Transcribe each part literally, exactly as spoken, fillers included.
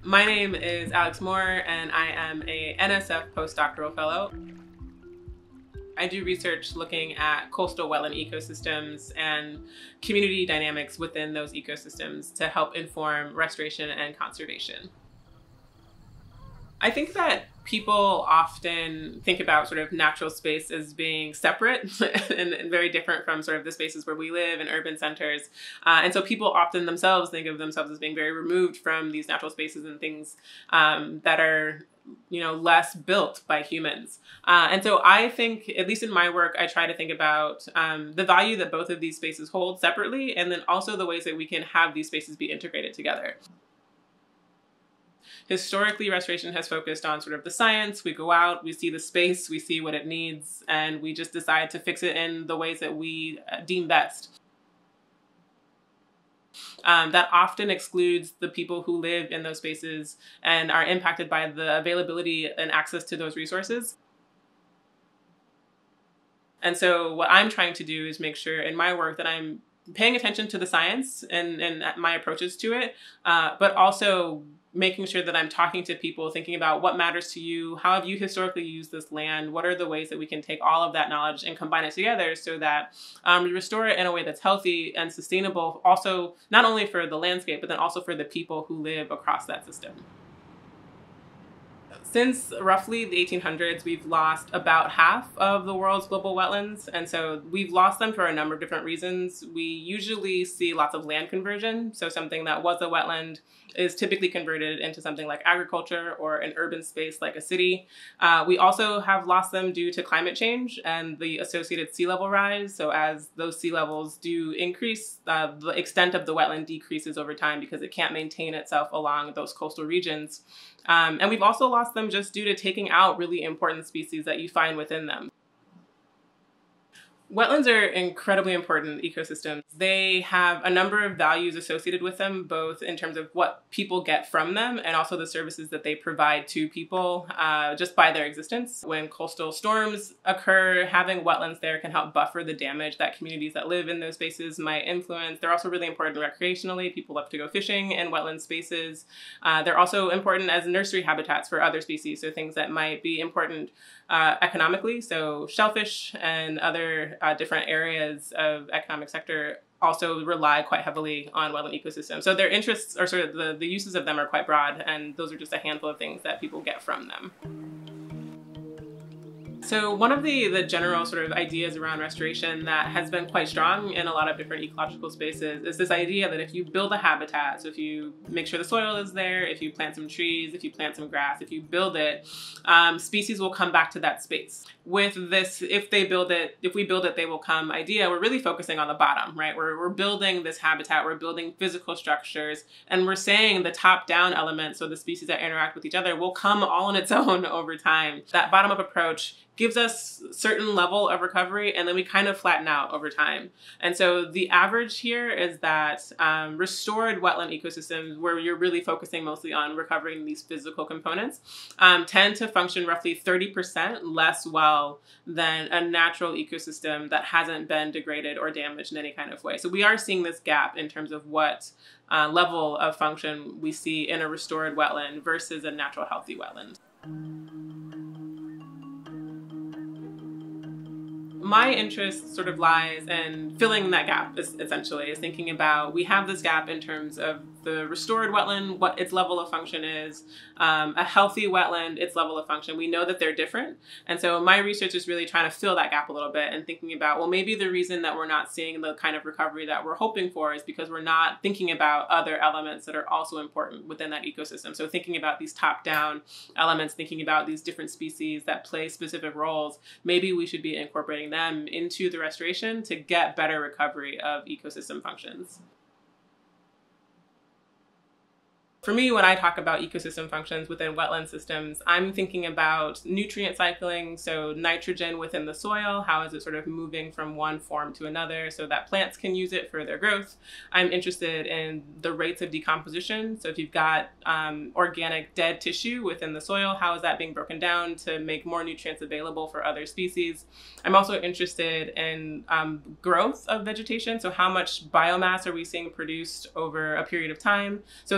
My name is Alex Moore, and I am a N S F postdoctoral fellow. I do research looking at coastal wetland ecosystems and community dynamics within those ecosystems to help inform restoration and conservation. I think that people often think about sort of natural space as being separate and, and very different from sort of the spaces where we live in urban centers. Uh, and so people often themselves think of themselves as being very removed from these natural spaces and things um, that are you know, less built by humans. Uh, and so I think, at least in my work, I try to think about um, the value that both of these spaces hold separately, and then also the ways that we can have these spaces be integrated together. Historically, restoration has focused on sort of the science. We go out, we see the space, we see what it needs, and we just decide to fix it in the ways that we deem best. Um, that often excludes the people who live in those spaces and are impacted by the availability and access to those resources. And so what I'm trying to do is make sure in my work that I'm paying attention to the science and, and my approaches to it, uh, but also making sure that I'm talking to people, thinking about what matters to you, how have you historically used this land, what are the ways that we can take all of that knowledge and combine it together so that um, we restore it in a way that's healthy and sustainable, also not only for the landscape, but then also for the people who live across that system. Since roughly the eighteen hundreds, we've lost about half of the world's global wetlands. And so we've lost them for a number of different reasons. We usually see lots of land conversion. So something that was a wetland is typically converted into something like agriculture or an urban space like a city. Uh, we also have lost them due to climate change and the associated sea level rise. So as those sea levels do increase, uh, the extent of the wetland decreases over time because it can't maintain itself along those coastal regions. Um, and we've also lost them just due to taking out really important species that you find within them. Wetlands are incredibly important ecosystems. They have a number of values associated with them, both in terms of what people get from them and also the services that they provide to people uh, just by their existence. When coastal storms occur, having wetlands there can help buffer the damage that communities that live in those spaces might influence. They're also really important recreationally. People love to go fishing in wetland spaces. Uh, they're also important as nursery habitats for other species, so things that might be important uh, economically, so shellfish and other Uh, different areas of economic sector also rely quite heavily on wetland ecosystems. So their interests are sort of the, the uses of them are quite broad, and those are just a handful of things that people get from them. So one of the, the general sort of ideas around restoration that has been quite strong in a lot of different ecological spaces is this idea that if you build a habitat, so if you make sure the soil is there, if you plant some trees, if you plant some grass, if you build it, um, species will come back to that space. With this, if they build it, if we build it, they will come idea, we're really focusing on the bottom, right? We're, we're building this habitat, we're building physical structures, and we're saying the top-down element, so the species that interact with each other, will come all on its own over time. That bottom-up approach gives us a certain level of recovery, and then we kind of flatten out over time. And so the average here is that um, restored wetland ecosystems, where you're really focusing mostly on recovering these physical components, um, tend to function roughly thirty percent less well than a natural ecosystem that hasn't been degraded or damaged in any kind of way. So we are seeing this gap in terms of what uh, level of function we see in a restored wetland versus a natural healthy wetland. My interest sort of lies in filling that gap, essentially, is thinking about, we have this gap in terms of the restored wetland, what its level of function is, um, a healthy wetland, its level of function. We know that they're different. And so my research is really trying to fill that gap a little bit and thinking about, well, maybe the reason that we're not seeing the kind of recovery that we're hoping for is because we're not thinking about other elements that are also important within that ecosystem. So thinking about these top-down elements, thinking about these different species that play specific roles, maybe we should be incorporating them into the restoration to get better recovery of ecosystem functions. For me, when I talk about ecosystem functions within wetland systems, I'm thinking about nutrient cycling, so nitrogen within the soil, how is it sort of moving from one form to another so that plants can use it for their growth. I'm interested in the rates of decomposition, so if you've got um, organic dead tissue within the soil, how is that being broken down to make more nutrients available for other species. I'm also interested in um, growth of vegetation, so how much biomass are we seeing produced over a period of time. So these are all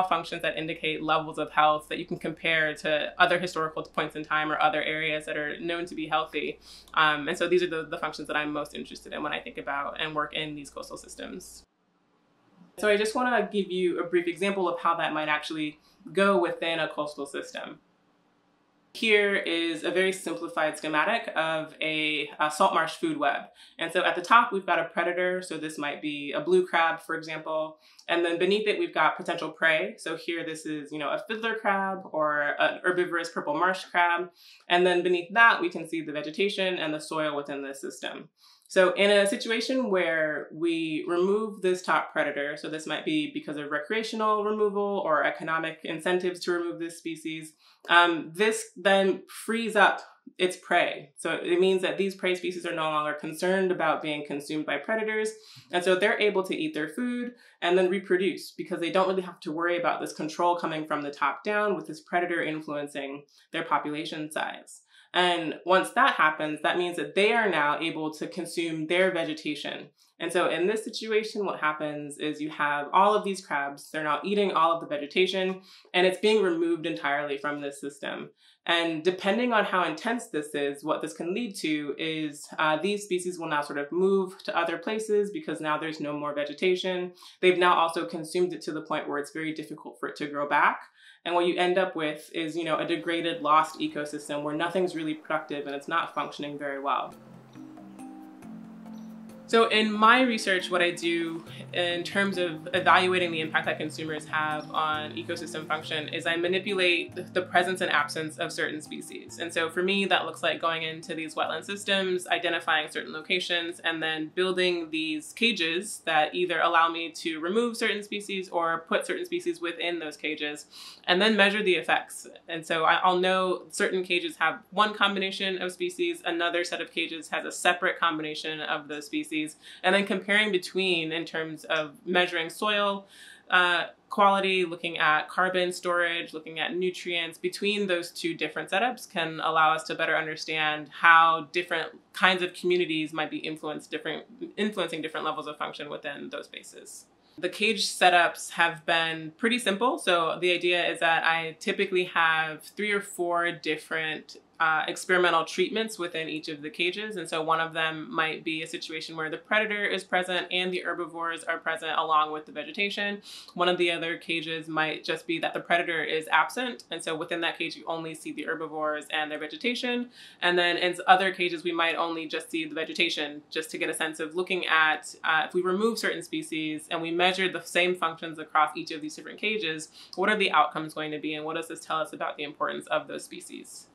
functions that indicate levels of health that you can compare to other historical points in time or other areas that are known to be healthy. Um, and so these are the, the functions that I'm most interested in when I think about and work in these coastal systems. So I just want to give you a brief example of how that might actually go within a coastal system. Here is a very simplified schematic of a, a salt marsh food web. And so at the top, we've got a predator. So this might be a blue crab, for example. And then beneath it, we've got potential prey. So here, this is, you know, a fiddler crab or an herbivorous purple marsh crab. And then beneath that, we can see the vegetation and the soil within the system. So in a situation where we remove this top predator, so this might be because of recreational removal or economic incentives to remove this species, um, this then frees up its prey. So it means that these prey species are no longer concerned about being consumed by predators. And so they're able to eat their food and then reproduce because they don't really have to worry about this control coming from the top down with this predator influencing their population size. And once that happens, that means that they are now able to consume their vegetation. And so in this situation, what happens is you have all of these crabs, they're now eating all of the vegetation, and it's being removed entirely from this system. And depending on how intense this is, what this can lead to is uh, these species will now sort of move to other places because now there's no more vegetation. They've now also consumed it to the point where it's very difficult for it to grow back. And what you end up with is, you know, a degraded, lost ecosystem where nothing's really productive and it's not functioning very well. So in my research, what I do in terms of evaluating the impact that consumers have on ecosystem function is I manipulate the presence and absence of certain species. And so for me, that looks like going into these wetland systems, identifying certain locations, and then building these cages that either allow me to remove certain species or put certain species within those cages, and then measure the effects. And so I'll know certain cages have one combination of species, another set of cages has a separate combination of those species, and then comparing between in terms of measuring soil uh, quality, looking at carbon storage, looking at nutrients between those two different setups can allow us to better understand how different kinds of communities might be influenced different, influencing different levels of function within those spaces. The cage setups have been pretty simple. So the idea is that I typically have three or four different uh, experimental treatments within each of the cages. And so one of them might be a situation where the predator is present and the herbivores are present along with the vegetation. One of the other cages might just be that the predator is absent. And so within that cage, you only see the herbivores and their vegetation. And then in other cages, we might only just see the vegetation just to get a sense of looking at uh, if we remove certain species and we measure the same functions across each of these different cages, what are the outcomes going to be and what does this tell us about the importance of those species?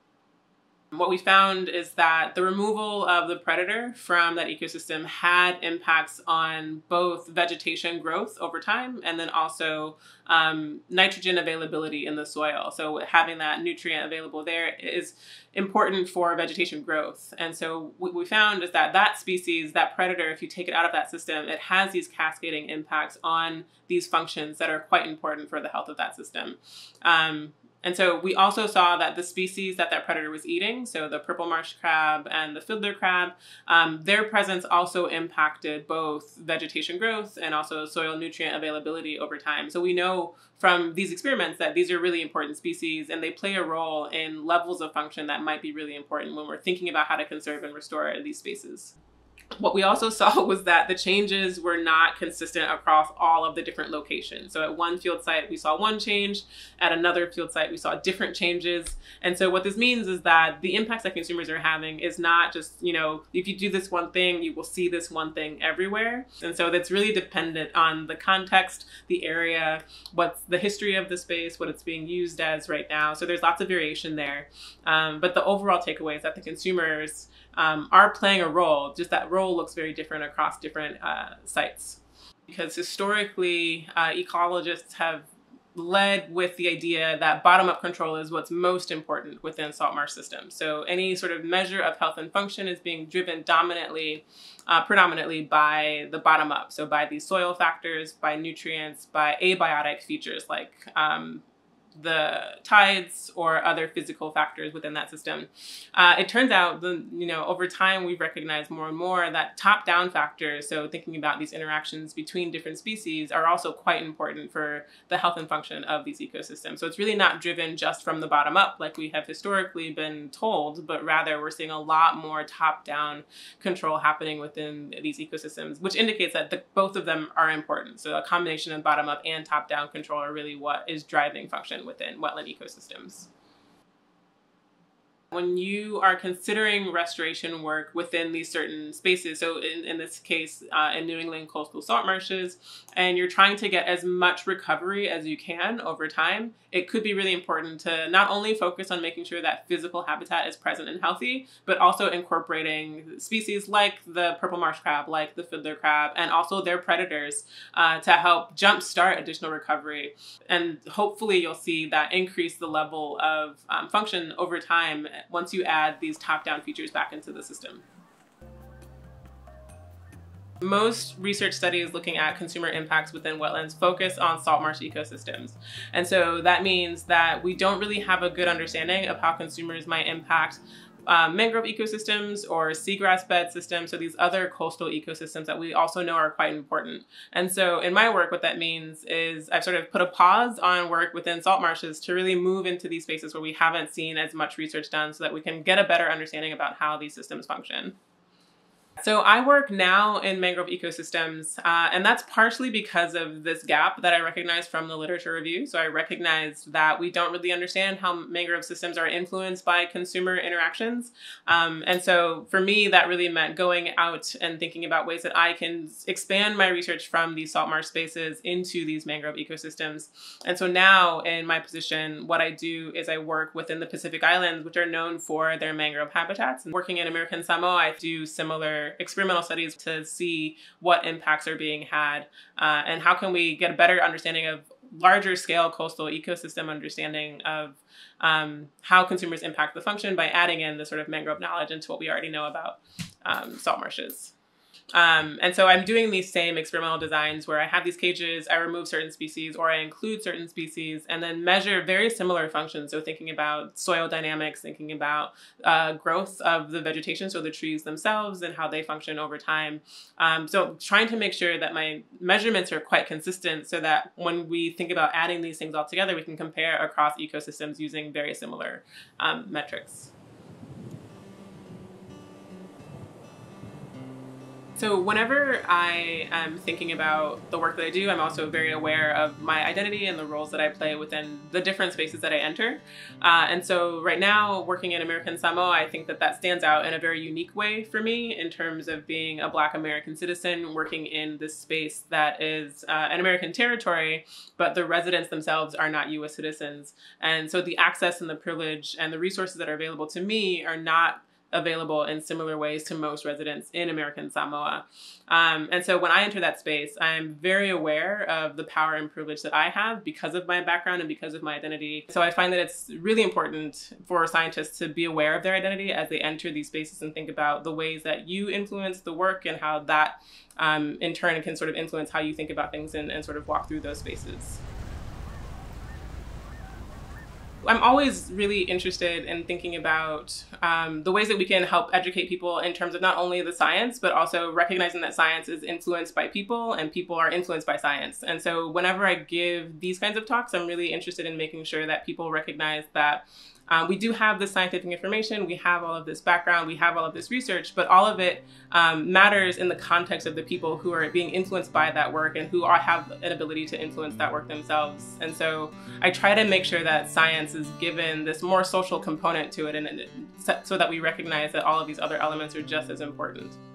What we found is that the removal of the predator from that ecosystem had impacts on both vegetation growth over time and then also um, nitrogen availability in the soil. So having that nutrient available there is important for vegetation growth. And so what we found is that that species, that predator, if you take it out of that system, it has these cascading impacts on these functions that are quite important for the health of that system. Um, And so we also saw that the species that that predator was eating, so the purple marsh crab and the fiddler crab, um, their presence also impacted both vegetation growth and also soil nutrient availability over time. So we know from these experiments that these are really important species and they play a role in levels of function that might be really important when we're thinking about how to conserve and restore these spaces. What we also saw was that the changes were not consistent across all of the different locations. So at one field site, we saw one change. At another field site, we saw different changes. And so what this means is that the impacts that consumers are having is not just, you know, if you do this one thing, you will see this one thing everywhere. And so that's really dependent on the context, the area, what's the history of the space, what it's being used as right now. So there's lots of variation there. Um, but the overall takeaway is that the consumers Um, are playing a role, just that role looks very different across different uh, sites. Because historically, uh, ecologists have led with the idea that bottom-up control is what's most important within salt marsh systems. So any sort of measure of health and function is being driven dominantly, uh, predominantly by the bottom-up. So by these soil factors, by nutrients, by abiotic features like um, the tides or other physical factors within that system. Uh, it turns out, the, you know, over time we've recognized more and more that top-down factors, so thinking about these interactions between different species, are also quite important for the health and function of these ecosystems. So it's really not driven just from the bottom up like we have historically been told, but rather we're seeing a lot more top-down control happening within these ecosystems, which indicates that the, both of them are important. So a combination of bottom-up and top-down control are really what is driving function within wetland ecosystems. When you are considering restoration work within these certain spaces, so in, in this case, uh, in New England coastal salt marshes, and you're trying to get as much recovery as you can over time, it could be really important to not only focus on making sure that physical habitat is present and healthy, but also incorporating species like the purple marsh crab, like the fiddler crab, and also their predators uh, to help jumpstart additional recovery. And hopefully you'll see that increase the level of um, function over time once you add these top-down features back into the system. Most research studies looking at consumer impacts within wetlands focus on salt marsh ecosystems. And so that means that we don't really have a good understanding of how consumers might impact Um, mangrove ecosystems or seagrass bed systems, so these other coastal ecosystems that we also know are quite important. And so in my work, what that means is I've sort of put a pause on work within salt marshes to really move into these spaces where we haven't seen as much research done so that we can get a better understanding about how these systems function. So I work now in mangrove ecosystems, uh, and that's partially because of this gap that I recognize from the literature review. So I recognize that we don't really understand how mangrove systems are influenced by consumer interactions. Um, and so for me, that really meant going out and thinking about ways that I can expand my research from these salt marsh spaces into these mangrove ecosystems. And so now in my position, what I do is I work within the Pacific Islands, which are known for their mangrove habitats. And working in American Samoa, I do similar experimental studies to see what impacts are being had uh, and how can we get a better understanding of larger scale coastal ecosystem understanding of um, how consumers impact the function by adding in the sort of mangrove knowledge into what we already know about um, salt marshes. Um, and so I'm doing these same experimental designs where I have these cages, I remove certain species or I include certain species and then measure very similar functions. So thinking about soil dynamics, thinking about uh, growth of the vegetation, so the trees themselves and how they function over time. Um, so trying to make sure that my measurements are quite consistent so that when we think about adding these things all together, we can compare across ecosystems using very similar um, metrics. So whenever I am thinking about the work that I do, I'm also very aware of my identity and the roles that I play within the different spaces that I enter. Uh, and so right now, working in American Samoa, I think that that stands out in a very unique way for me in terms of being a Black American citizen working in this space that is uh, an American territory, but the residents themselves are not U S citizens. And so the access and the privilege and the resources that are available to me are not available in similar ways to most residents in American Samoa. Um, and so when I enter that space, I'm very aware of the power and privilege that I have because of my background and because of my identity. So I find that it's really important for scientists to be aware of their identity as they enter these spaces and think about the ways that you influence the work and how that um, in turn can sort of influence how you think about things and, and sort of walk through those spaces. I'm always really interested in thinking about um, the ways that we can help educate people in terms of not only the science, but also recognizing that science is influenced by people and people are influenced by science. And so whenever I give these kinds of talks, I'm really interested in making sure that people recognize that Um, we do have this scientific information, we have all of this background, we have all of this research, but all of it um, matters in the context of the people who are being influenced by that work and who are, have an ability to influence that work themselves. And so I try to make sure that science is given this more social component to it, and, and so that we recognize that all of these other elements are just as important.